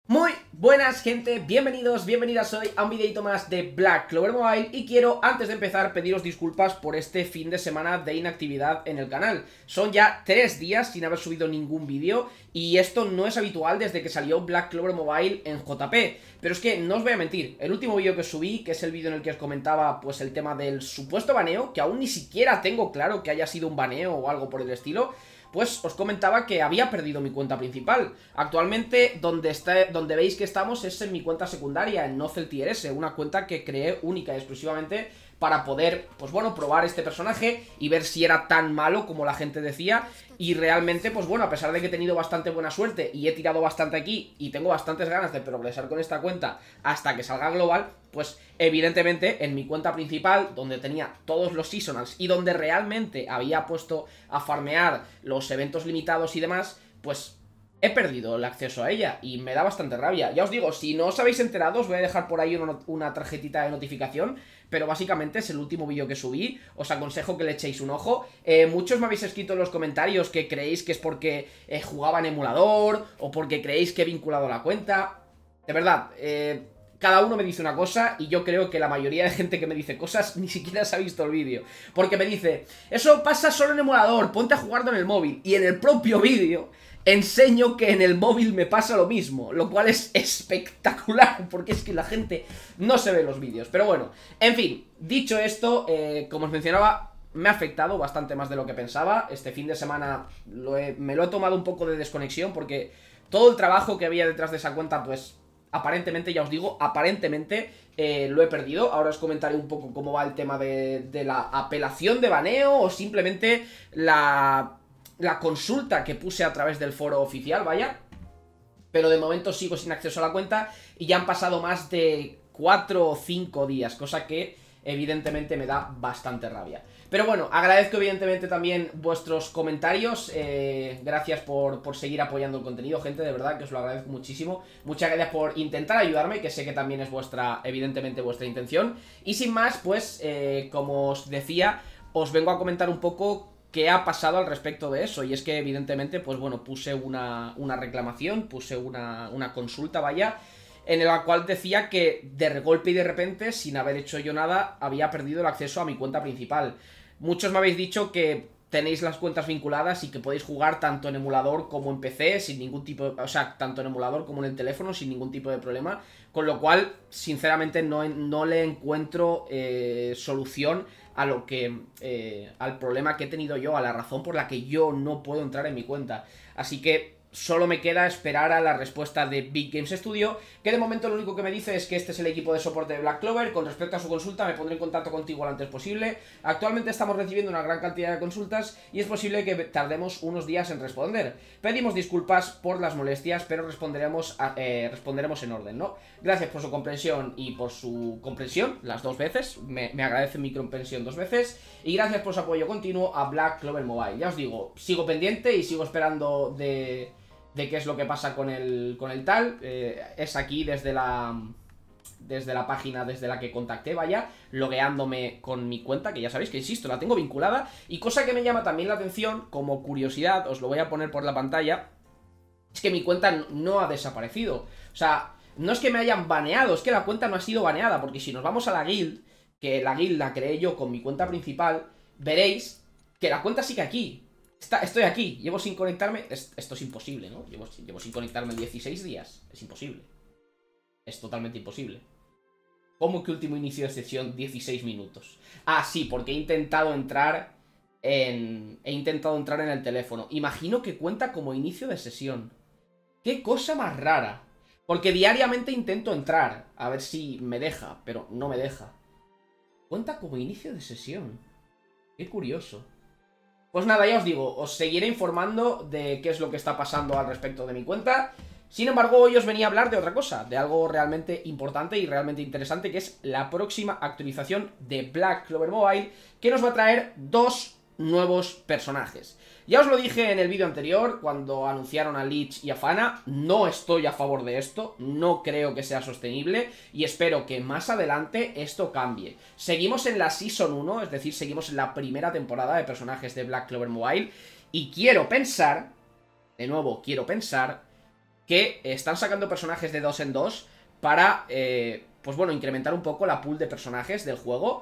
Muy buenas gente, bienvenidas hoy a un videito más de Black Clover Mobile. Y quiero, antes de empezar, pediros disculpas por este fin de semana de inactividad en el canal. Son ya 3 días sin haber subido ningún vídeo, y esto no es habitual desde que salió Black Clover Mobile en JP. Pero es que no os voy a mentir, el último vídeo que subí, que es el vídeo en el que os comentaba pues el tema del supuesto baneo, que aún ni siquiera tengo claro que haya sido un baneo o algo por el estilo, pues os comentaba que había perdido mi cuenta principal. Actualmente donde veis que estamos es en mi cuenta secundaria, en NocelTRS, una cuenta que creé única y exclusivamente para poder, pues bueno, probar este personaje y ver si era tan malo como la gente decía. Y realmente, pues bueno, a pesar de que he tenido bastante buena suerte y he tirado bastante aquí y tengo bastantes ganas de progresar con esta cuenta hasta que salga global, pues evidentemente en mi cuenta principal, donde tenía todos los seasonals y donde realmente había puesto a farmear los eventos limitados y demás, pues he perdido el acceso a ella y me da bastante rabia. Ya os digo, si no os habéis enterado, os voy a dejar por ahí una tarjetita de notificación, pero básicamente es el último vídeo que subí. Os aconsejo que le echéis un ojo. Muchos me habéis escrito en los comentarios que creéis que es porque jugaba en emulador o porque creéis que he vinculado la cuenta. De verdad, cada uno me dice una cosa y yo creo que la mayoría de gente que me dice cosas ni siquiera se ha visto el vídeo. Porque me dice, eso pasa solo en emulador, ponte a jugarlo en el móvil. Y en el propio vídeo enseño que en el móvil me pasa lo mismo, lo cual es espectacular, porque es que la gente no se ve los vídeos. Pero bueno, en fin, dicho esto, como os mencionaba, me ha afectado bastante más de lo que pensaba. Este fin de semana me lo he tomado un poco de desconexión, porque todo el trabajo que había detrás de esa cuenta, pues aparentemente, ya os digo, aparentemente lo he perdido. Ahora os comentaré un poco cómo va el tema de la apelación de baneo o simplemente la consulta que puse a través del foro oficial, vaya. Pero de momento sigo sin acceso a la cuenta y ya han pasado más de 4 o 5 días, cosa que evidentemente me da bastante rabia. Pero bueno, agradezco evidentemente también vuestros comentarios. Gracias por seguir apoyando el contenido, gente, de verdad que os lo agradezco muchísimo. Muchas gracias por intentar ayudarme, que sé que también es evidentemente vuestra intención. Y sin más, pues, como os decía, os vengo a comentar un poco qué ha pasado al respecto de eso. Y es que evidentemente, pues bueno, puse una reclamación, puse una consulta, vaya, en la cual decía que de golpe y de repente, sin haber hecho yo nada, había perdido el acceso a mi cuenta principal. Muchos me habéis dicho que tenéis las cuentas vinculadas y que podéis jugar tanto en emulador como en PC sin ningún tipo de... O sea, tanto en emulador como en el teléfono sin ningún tipo de problema. Con lo cual, sinceramente, no le encuentro solución a al problema que he tenido yo, a la razón por la que yo no puedo entrar en mi cuenta. Así que solo me queda esperar a la respuesta de Big Games Studio, que de momento lo único que me dice es que este es el equipo de soporte de Black Clover. Con respecto a su consulta, me pondré en contacto contigo lo antes posible. Actualmente estamos recibiendo una gran cantidad de consultas y es posible que tardemos unos días en responder. Pedimos disculpas por las molestias, pero responderemos en orden, ¿no? Gracias por su comprensión y por su comprensión las 2 veces. Me agradece mi comprensión 2 veces. Y gracias por su apoyo continuo a Black Clover Mobile. Ya os digo, sigo pendiente y sigo esperando de qué es lo que pasa con el tal. Es aquí desde la página desde la que contacté, vaya, logueándome con mi cuenta, que ya sabéis que, insisto, la tengo vinculada. Y cosa que me llama también la atención, como curiosidad, os lo voy a poner por la pantalla, es que mi cuenta no ha desaparecido. O sea, no es que me hayan baneado, es que la cuenta no ha sido baneada, porque si nos vamos a la guild, que la guild la creé yo con mi cuenta principal, veréis que la cuenta sigue aquí. Estoy aquí, llevo sin conectarme. Esto es imposible, ¿no? Llevo sin conectarme 16 días. Es imposible. Es totalmente imposible. ¿Cómo que último inicio de sesión 16 minutos? Ah, sí, porque he intentado entrar en el teléfono. Imagino que cuenta como inicio de sesión. ¡Qué cosa más rara! Porque diariamente intento entrar, a ver si me deja, pero no me deja. Cuenta como inicio de sesión. Qué curioso. Pues nada, ya os digo, os seguiré informando de qué es lo que está pasando al respecto de mi cuenta. Sin embargo, hoy os venía a hablar de otra cosa, de algo realmente importante y realmente interesante, que es la próxima actualización de Black Clover Mobile, que nos va a traer 2 nuevos personajes. Ya os lo dije en el vídeo anterior, cuando anunciaron a Lich y a Fana, no estoy a favor de esto, no creo que sea sostenible y espero que más adelante esto cambie. Seguimos en la Season 1, es decir, seguimos en la primera temporada de personajes de Black Clover Mobile y quiero pensar, de nuevo, quiero pensar que están sacando personajes de 2 en 2 para, pues bueno, incrementar un poco la pool de personajes del juego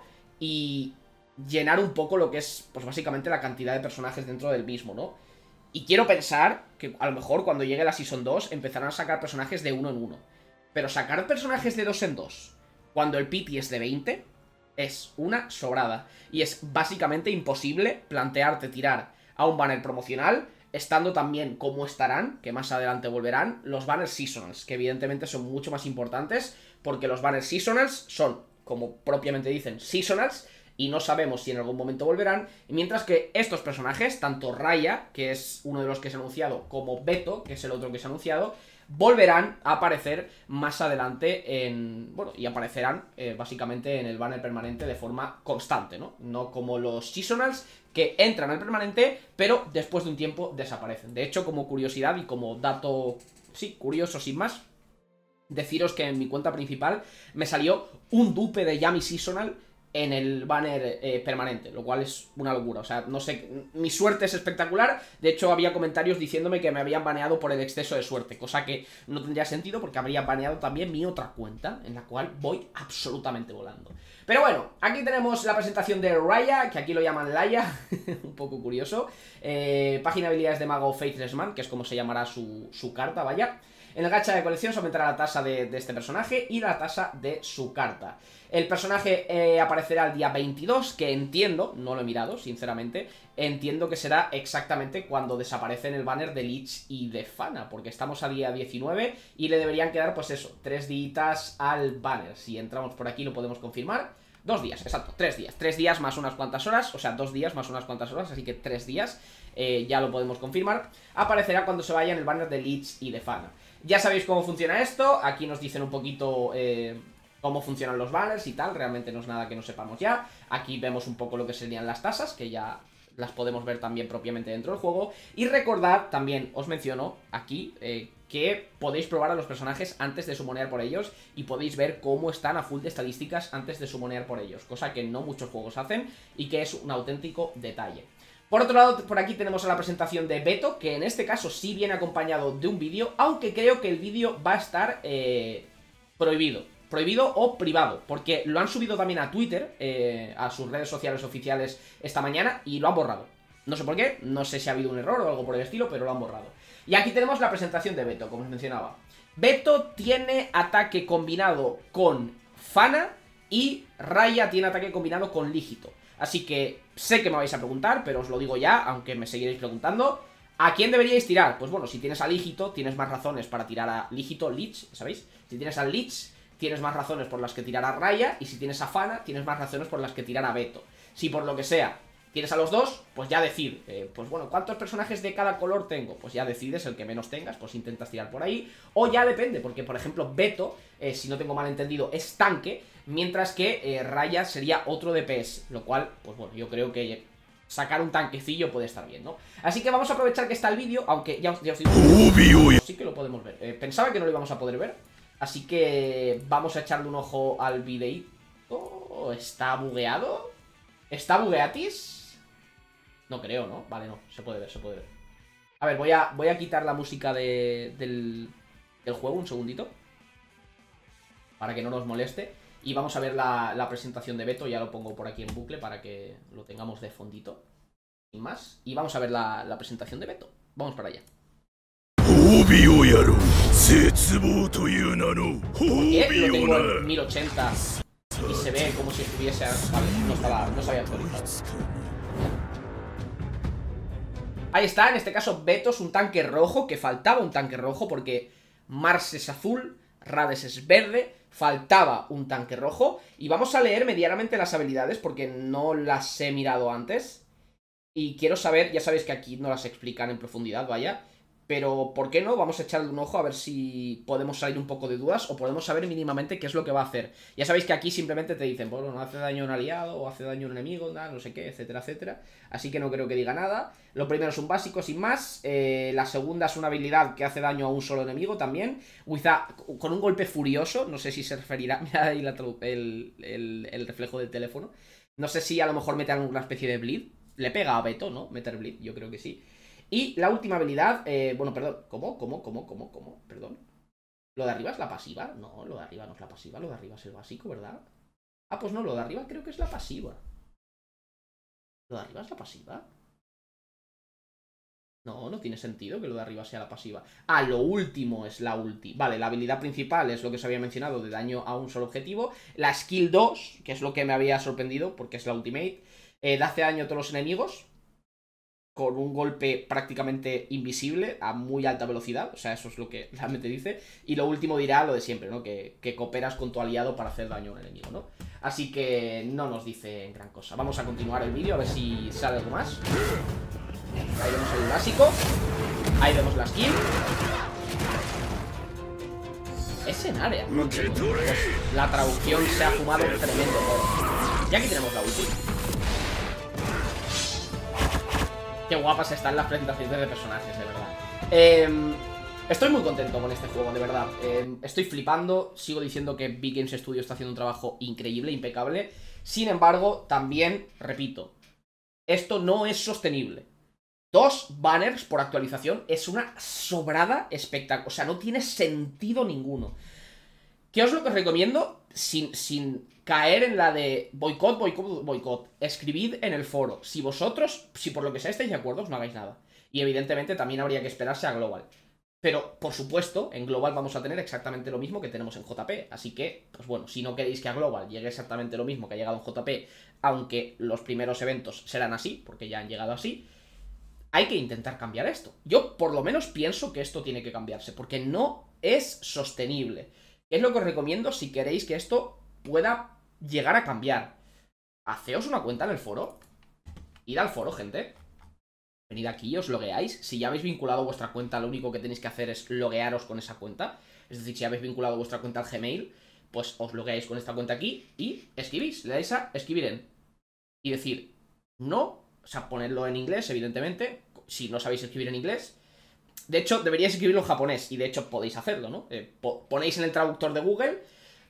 y llenar un poco lo que es, pues básicamente la cantidad de personajes dentro del mismo, ¿no? Y quiero pensar que a lo mejor cuando llegue la Season 2 empezarán a sacar personajes de 1 en 1. Pero sacar personajes de 2 en 2 cuando el pity es de 20 es una sobrada. Y es básicamente imposible plantearte tirar a un banner promocional estando también como estarán, que más adelante volverán, los banners seasonals, que evidentemente son mucho más importantes porque los banners seasonals son, como propiamente dicen, seasonals, y no sabemos si en algún momento volverán, mientras que estos personajes, tanto Raya, que es uno de los que se ha anunciado, como Beto, que es el otro que se ha anunciado, volverán a aparecer más adelante en... Bueno, y aparecerán básicamente en el banner permanente de forma constante, ¿no? No como los seasonals, que entran al permanente, pero después de un tiempo desaparecen. De hecho, como curiosidad y como dato, sí, curioso sin más, deciros que en mi cuenta principal me salió un dupe de Yami Seasonal en el banner permanente, lo cual es una locura. O sea, no sé, mi suerte es espectacular. De hecho, había comentarios diciéndome que me habían baneado por el exceso de suerte, cosa que no tendría sentido porque habría baneado también mi otra cuenta, en la cual voy absolutamente volando. Pero bueno, aquí tenemos la presentación de Raya, que aquí lo llaman Laia, un poco curioso. Página de habilidades de mago Faithless Man, que es como se llamará su carta, vaya. En el gacha de colección se aumentará la tasa de este personaje y la tasa de su carta. El personaje aparecerá el día 22, que entiendo, no lo he mirado, sinceramente, entiendo que será exactamente cuando desaparece en el banner de Lich y de Fana, porque estamos a día 19 y le deberían quedar, pues eso, 3 días al banner. Si entramos por aquí lo podemos confirmar. 2 días, exacto, 3 días. 3 días más unas cuantas horas, o sea, 2 días más unas cuantas horas, así que 3 días, ya lo podemos confirmar. Aparecerá cuando se vaya en el banner de Lich y de Fana. Ya sabéis cómo funciona esto, aquí nos dicen un poquito cómo funcionan los banners y tal, realmente no es nada que no sepamos ya. Aquí vemos un poco lo que serían las tasas, que ya las podemos ver también propiamente dentro del juego. Y recordad, también os menciono aquí, que podéis probar a los personajes antes de sumonear por ellos y podéis ver cómo están a full de estadísticas antes de sumonear por ellos, cosa que no muchos juegos hacen y que es un auténtico detalle. Por otro lado, por aquí tenemos a la presentación de Beto, que en este caso sí viene acompañado de un vídeo, aunque creo que el vídeo va a estar prohibido o privado, porque lo han subido también a Twitter, a sus redes sociales oficiales esta mañana, y lo han borrado. No sé por qué, no sé si ha habido un error o algo por el estilo, pero lo han borrado. Y aquí tenemos la presentación de Beto, como os mencionaba. Beto tiene ataque combinado con Fana y Raya tiene ataque combinado con Lígito. Así que sé que me vais a preguntar, pero os lo digo ya, aunque me seguiréis preguntando. ¿A quién deberíais tirar? Pues bueno, si tienes a Lígito, tienes más razones para tirar a Lígito, Lich, ¿sabéis? Si tienes a Lich, tienes más razones por las que tirar a Raya. Y si tienes a Fana, tienes más razones por las que tirar a Beto. Si por lo que sea tienes a los dos, pues ya decid, pues bueno, ¿cuántos personajes de cada color tengo? Pues ya decides el que menos tengas, pues intentas tirar por ahí. O ya depende, porque por ejemplo Beto, si no tengo mal entendido, es tanque, mientras que Raya sería otro DPS, lo cual, pues bueno, yo creo que sacar un tanquecillo puede estar bien, ¿no? Así que vamos a aprovechar que está el vídeo, aunque ya os digo, sí que lo podemos ver. Pensaba que no lo íbamos a poder ver, así que vamos a echarle un ojo al videito. ¿Está bugueado? ¿Está bugueatis? No creo, ¿no? Vale, no, se puede ver, se puede ver. A ver, voy a quitar la música del juego un segundito, para que no nos moleste. Y vamos a ver la presentación de Beto, ya lo pongo por aquí en bucle para que lo tengamos de fondito. Sin más. Y vamos a ver la presentación de Beto. Vamos para allá. Porque lo tengo en 1080 y se ve como si estuviese... Vale, no se había actualizado. Ahí está, en este caso Beto es un tanque rojo, que faltaba un tanque rojo porque Mars es azul, Rades es verde, faltaba un tanque rojo. Y vamos a leer medianamente las habilidades porque no las he mirado antes. Y quiero saber, ya sabéis que aquí no las explican en profundidad, vaya. Pero, ¿por qué no? Vamos a echarle un ojo a ver si podemos salir un poco de dudas o podemos saber mínimamente qué es lo que va a hacer. Ya sabéis que aquí simplemente te dicen, bueno, no hace daño a un aliado o hace daño a un enemigo, nada, no sé qué, etcétera, etcétera. Así que no creo que diga nada. Lo primero es un básico, sin más. La segunda es una habilidad que hace daño a un solo enemigo también. Con un golpe furioso, no sé si se referirá... Mira ahí el reflejo del teléfono. No sé si a lo mejor mete alguna especie de bleed. Le pega a Beto, ¿no? Meter bleed, yo creo que sí. Y la última habilidad, bueno, perdón, ¿cómo? Perdón. ¿Lo de arriba es la pasiva? No, lo de arriba no es la pasiva, lo de arriba es el básico, ¿verdad? Ah, pues no, lo de arriba creo que es la pasiva. ¿Lo de arriba es la pasiva? No, no tiene sentido que lo de arriba sea la pasiva. Ah, lo último es la ulti. Vale, la habilidad principal es lo que se había mencionado, de daño a un solo objetivo. La skill 2, que es lo que me había sorprendido, porque es la ultimate, hace daño a todos los enemigos con un golpe prácticamente invisible a muy alta velocidad. O sea, eso es lo que realmente dice. Y lo último dirá lo de siempre, ¿no? Que cooperas con tu aliado para hacer daño a un enemigo, ¿no? Así que no nos dice gran cosa. Vamos a continuar el vídeo a ver si sale algo más. Ahí vemos el básico. Ahí vemos la skill. Es en área. Pues la traducción se ha fumado tremendo todo. Y aquí tenemos la ulti. Qué guapas están las presentaciones de personajes, de verdad. Estoy muy contento con este juego, de verdad. Estoy flipando. Sigo diciendo que Big Games Studio está haciendo un trabajo increíble, impecable. Sin embargo, también, repito, esto no es sostenible. 2 banners por actualización es una sobrada espectáculo. O sea, no tiene sentido ninguno. ¿Qué os lo que os recomiendo? Sin caer en la de boicot. Escribid en el foro. Si vosotros, si por lo que sea estáis de acuerdo, no hagáis nada. Y evidentemente también habría que esperarse a Global. Pero, por supuesto, en Global vamos a tener exactamente lo mismo que tenemos en JP. Así que, pues bueno, si no queréis que a Global llegue exactamente lo mismo que ha llegado en JP, aunque los primeros eventos serán así, porque ya han llegado así, hay que intentar cambiar esto. Yo por lo menos pienso que esto tiene que cambiarse, porque no es sostenible. ¿Qué es lo que os recomiendo si queréis que esto pueda llegar a cambiar? Haceos una cuenta en el foro. Id al foro, gente. Venid aquí y os logueáis. Si ya habéis vinculado vuestra cuenta, lo único que tenéis que hacer es loguearos con esa cuenta. Es decir, si habéis vinculado vuestra cuenta al Gmail, pues os logueáis con esta cuenta aquí y escribís. Le dais a escribir en. Y decir, no, o sea, ponedlo en inglés, evidentemente. Si no sabéis escribir en inglés. De hecho, deberíais escribirlo en japonés. Y de hecho podéis hacerlo, ¿no? Ponéis en el traductor de Google: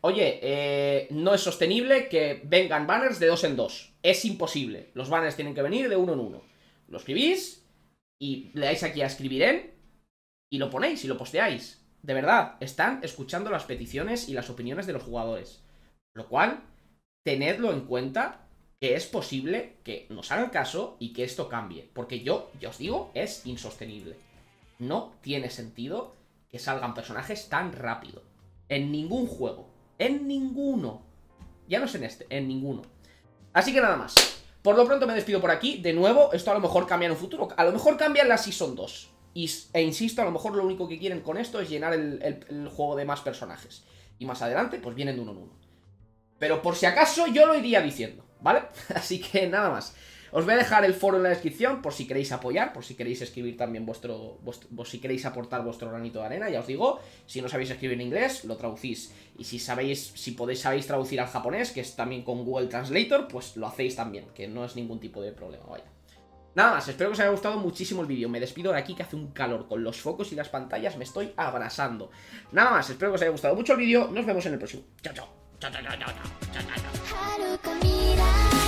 oye, no es sostenible que vengan banners de 2 en 2. Es imposible. Los banners tienen que venir de 1 en 1. Lo escribís y le dais aquí a escribir en y lo ponéis y lo posteáis. De verdad, están escuchando las peticiones y las opiniones de los jugadores. Lo cual, tenedlo en cuenta, que es posible que nos hagan caso y que esto cambie. Porque yo os digo, es insostenible. No tiene sentido que salgan personajes tan rápido. En ningún juego. En ninguno. Ya no es en este, en ninguno. Así que nada más. Por lo pronto me despido por aquí. De nuevo, esto a lo mejor cambia en un futuro. A lo mejor cambia en la Season 2. E insisto, a lo mejor lo único que quieren con esto es llenar el juego de más personajes. Y más adelante, pues vienen de uno en uno. Pero por si acaso yo lo iría diciendo, ¿vale? Así que nada más. Os voy a dejar el foro en la descripción por si queréis apoyar, por si queréis escribir también si queréis aportar vuestro granito de arena. Ya os digo, si no sabéis escribir en inglés, lo traducís. Y si sabéis traducir al japonés, que es también con Google Translator, pues lo hacéis también, que no es ningún tipo de problema, vaya. Nada más, espero que os haya gustado muchísimo el vídeo. Me despido de aquí, que hace un calor con los focos y las pantallas, me estoy abrasando. Nada más, espero que os haya gustado mucho el vídeo. Nos vemos en el próximo. Chao, chao. Chao, chao, chao, chao, chao, chao, chao.